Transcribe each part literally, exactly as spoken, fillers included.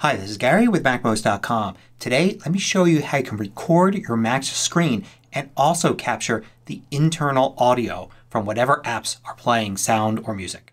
Hi, this is Gary with Mac most dot com. Today, let me show you how you can record your Mac's screen and also capture the internal audio from whatever apps are playing sound or music.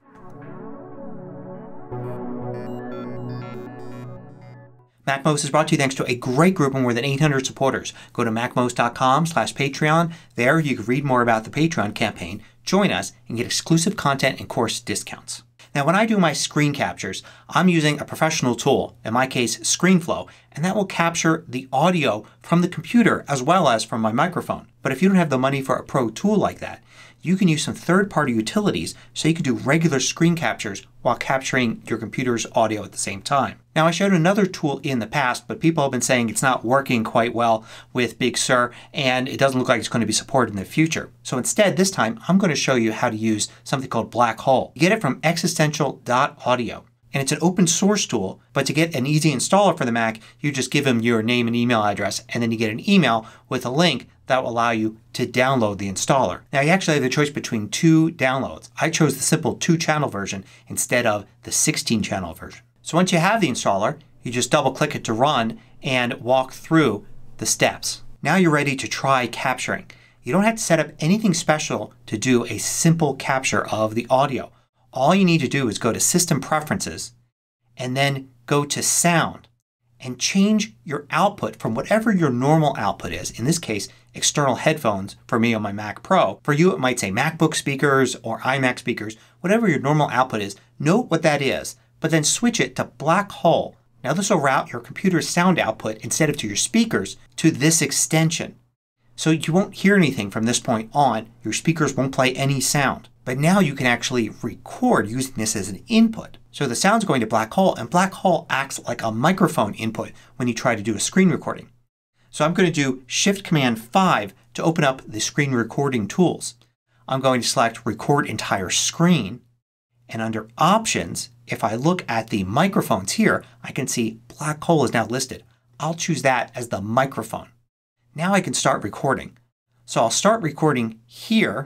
MacMost is brought to you thanks to a great group of more than eight hundred supporters. Go to Mac most dot com slash Patreon. There you can read more about the Patreon campaign, join us, and get exclusive content and course discounts. Now when I do my screen captures, I'm using a professional tool, in my case ScreenFlow, and that will capture the audio from the computer as well as from my microphone. But if you don't have the money for a pro tool like that, you can use some third-party utilities so you can do regular screen captures while capturing your computer's audio at the same time. Now I showed another tool in the past, but people have been saying it's not working quite well with Big Sur and it doesn't look like it's going to be supported in the future. So instead this time I'm going to show you how to use something called Black Hole. You get it from existential dot audio. And it's an open source tool, but to get an easy installer for the Mac you just give them your name and email address and then you get an email with a link that will allow you to download the installer. Now you actually have the choice between two downloads. I chose the simple two channel version instead of the sixteen channel version. So once you have the installer you just double click it to run and walk through the steps. Now you're ready to try capturing. You don't have to set up anything special to do a simple capture of the audio. All you need to do is go to System Preferences and then go to Sound and change your output from whatever your normal output is. In this case external headphones for me on my Mac Pro. For you it might say MacBook speakers or iMac speakers. Whatever your normal output is, note what that is. But then switch it to Black Hole. Now this will route your computer's sound output instead of to your speakers to this extension. So you won't hear anything from this point on. Your speakers won't play any sound. But now you can actually record using this as an input. So the sound's going to Black Hole and Black Hole acts like a microphone input when you try to do a screen recording. So I'm going to do Shift Command five to open up the screen recording tools. I'm going to select Record Entire Screen and under Options if I look at the microphones here I can see Black Hole is now listed. I'll choose that as the microphone. Now I can start recording. So I'll start recording here.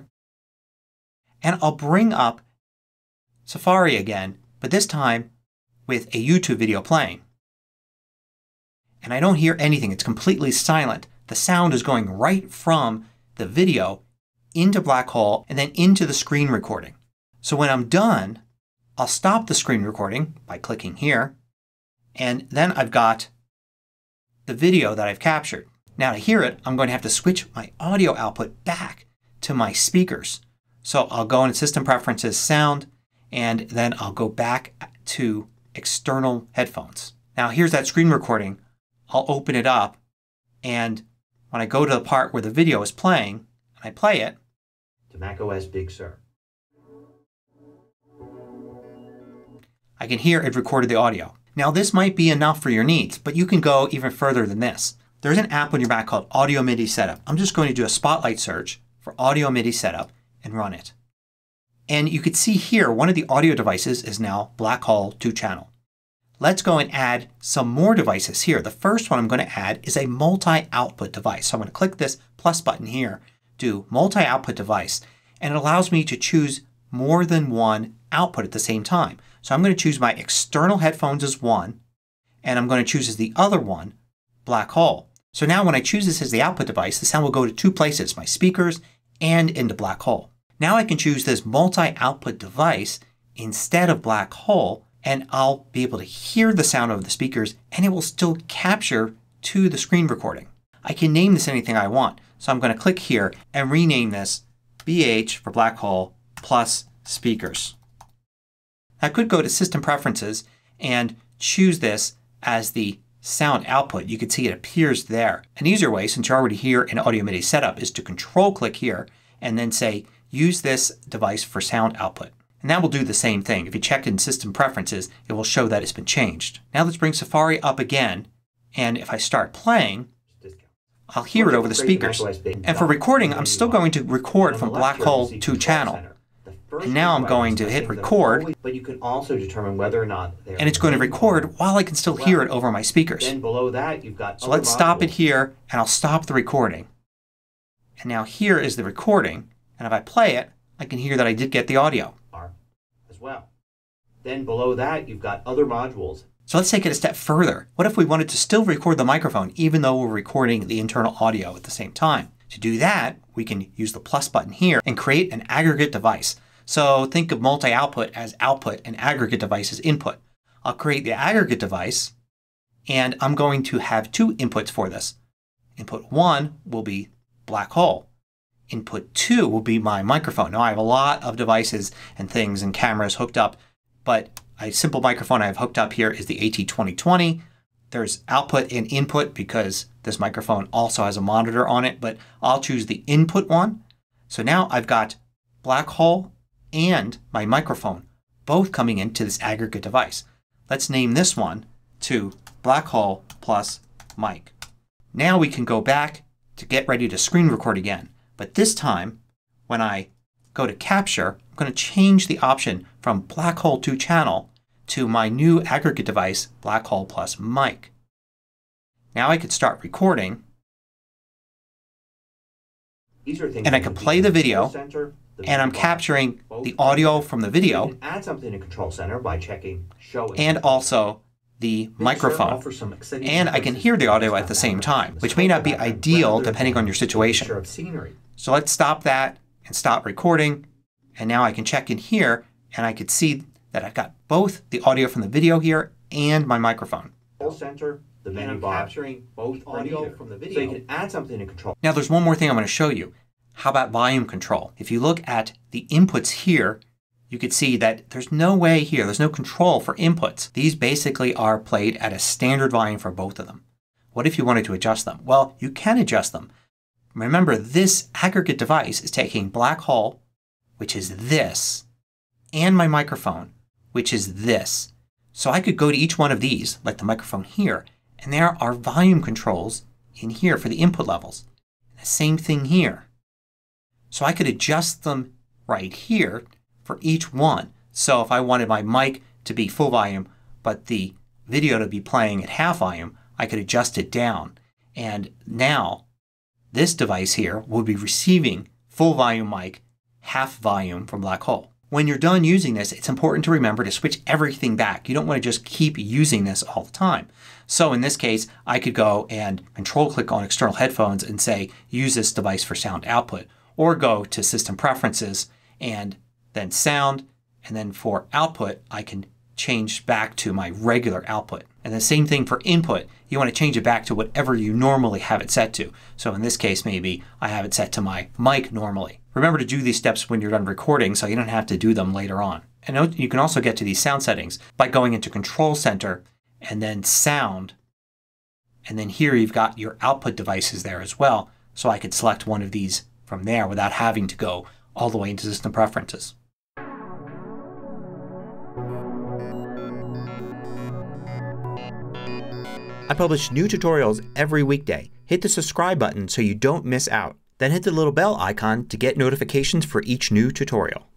And I'll bring up Safari again, but this time with a YouTube video playing. And I don't hear anything. It's completely silent. The sound is going right from the video into Black Hole and then into the screen recording. So when I'm done, I'll stop the screen recording by clicking here. And then I've got the video that I've captured. Now to hear it, I'm going to have to switch my audio output back to my speakers. So I'll go into System Preferences, Sound, and then I'll go back to External Headphones. Now here's that screen recording. I'll open it up and when I go to the part where the video is playing and I play it to macOS Big Sur, I can hear it recorded the audio. Now this might be enough for your needs, but you can go even further than this. There's an app on your Mac called Audio MIDI Setup. I'm just going to do a Spotlight search for Audio MIDI Setup and run it. And you can see here one of the audio devices is now Black Hole two channel. Let's go and add some more devices here. The first one I'm going to add is a multi-output device. So I'm going to click this plus button here, do multi-output device, and it allows me to choose more than one output at the same time. So I'm going to choose my external headphones as one and I'm going to choose as the other one Black Hole. So now when I choose this as the output device the sound will go to two places, my speakers and into Black Hole. Now I can choose this multi-output device instead of Black Hole and I'll be able to hear the sound of the speakers and it will still capture to the screen recording. I can name this anything I want. So I'm going to click here and rename this B H for Black Hole plus speakers. I could go to System Preferences and choose this as the sound output. You can see it appears there. An easier way, since you're already here in Audio MIDI Setup, is to control click here and then say use this device for sound output. And that will do the same thing. If you check in System Preferences it will show that it's been changed. Now let's bring Safari up again and if I start playing I'll hear it over the speakers. And for recording I'm still going to record from Black Hole two channel. And now I'm going to hit record but you can also determine whether or not and it's going to record while I can still hear it over my speakers. Then below that you've got So let's stop it here and I'll stop the recording. And now here is the recording and if I play it I can hear that I did get the audio. As well. Then below that you've got other modules So let's take it a step further. What if we wanted to still record the microphone even though we're recording the internal audio at the same time? To do that, we can use the plus button here and create an aggregate device. So think of multi-output as output and aggregate device as input. I'll create the aggregate device and I'm going to have two inputs for this. Input one will be black hole. Input two will be my microphone. Now I have a lot of devices and things and cameras hooked up, but a simple microphone I have hooked up here is the A T twenty twenty. There's output and input because this microphone also has a monitor on it, but I'll choose the input one. So now I've got black hole and my microphone both coming into this aggregate device. Let's name this one to black hole plus mic. Now we can go back to get ready to screen record again. But this time when I go to capture, I'm going to change the option from black hole to channel to my new aggregate device, black hole plus mic. Now I could start recording. These are things and I that can can play be the in video Control Center, the and I'm menu bar, capturing both the audio from the You video can add something in Control Center by checking Show in and Control also the Big Sur microphone. offers some exciting And I can differences hear the in audio this at the same background. time, which may not be Background ideal rather depending than on your a situation. picture of scenery. So let's stop that and stop recording. And now I can check in here and I can see that I've got both the audio from the video here and my microphone. Control Center, the And menu I'm bar, capturing both audio audio from the So you video. can add something in Control. Now there's one more thing I'm going to show you. How about volume control? If you look at the inputs here, you can see that there's no way here, there's no control for inputs. These basically are played at a standard volume for both of them. What if you wanted to adjust them? Well, you can adjust them. Remember, this aggregate device is taking black hole, which is this, and my microphone, which is this. So I could go to each one of these, like the microphone here, and there are volume controls in here for the input levels. The same thing here. So I could adjust them right here for each one. So if I wanted my mic to be full volume but the video to be playing at half volume, I could adjust it down. And now this device here will be receiving full volume mic, half volume from black hole. When you're done using this, it's important to remember to switch everything back. You don't want to just keep using this all the time. So in this case, I could go and control click on external headphones and say use this device for sound output. Or go to System Preferences and then Sound, and then for output I can change back to my regular output. And the same thing for input. You want to change it back to whatever you normally have it set to. So in this case maybe I have it set to my mic normally. Remember to do these steps when you're done recording so you don't have to do them later on. And note you can also get to these sound settings by going into Control Center and then Sound. And then here you've got your output devices there as well. So I could select one of these from there without having to go all the way into System Preferences. I publish new tutorials every weekday. Hit the subscribe button so you don't miss out. Then hit the little bell icon to get notifications for each new tutorial.